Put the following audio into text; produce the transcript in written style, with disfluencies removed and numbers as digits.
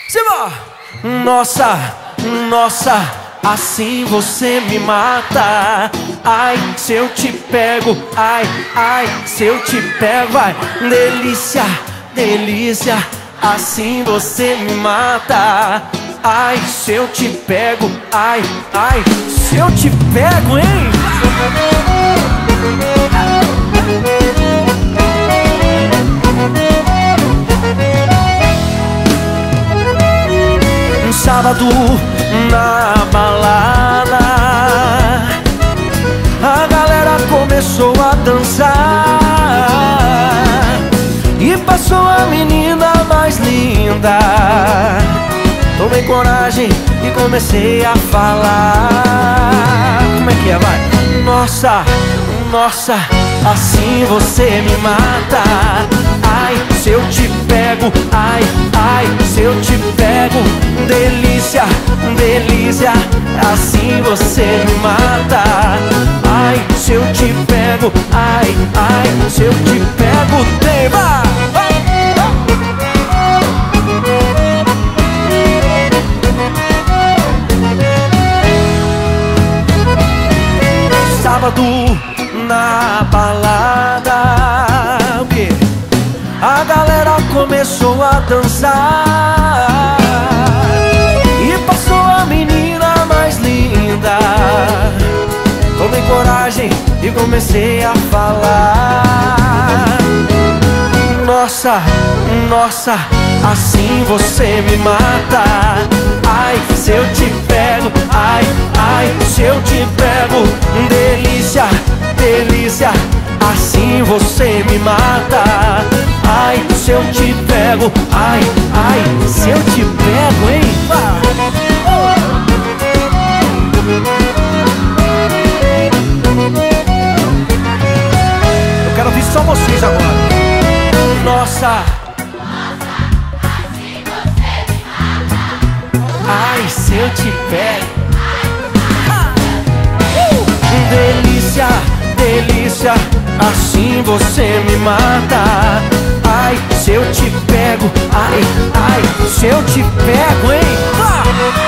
Simbora! Nossa, nossa, assim você me mata. Ai, se eu te pego, ai, ai, se eu te pego, vai. Delícia, delícia, assim você me mata. Ai, se eu te pego, ai, ai, se eu te pego, hein? Um sábado na balada, a galera começou a dançar e passou a menina mais linda. Tomei coragem e comecei a falar. Como é que é? Vai! Nossa, nossa, assim você me mata. Ai, se eu te pego, ai, ai, se eu te pego. Delícia, delícia, assim você me mata. Ai, se eu te pego, ai, ai, se eu te pego. Tema! Sábado na balada, o quê? A galera começou a dançar e passou a menina mais linda. Tomei coragem e comecei a falar. Nossa, nossa, assim você me mata. Ai, se eu te pego, ai, ai, se eu te pego. Delícia, delícia, assim você me mata. Ai, se eu te pego, ai, ai, se eu te pego, hein? Eu quero ouvir só vocês agora. Nossa, assim você me mata. ai, se eu te pego. Delícia, delícia, assim você me mata. Ai, se eu te pego, ai, ai, se eu te pego, hein?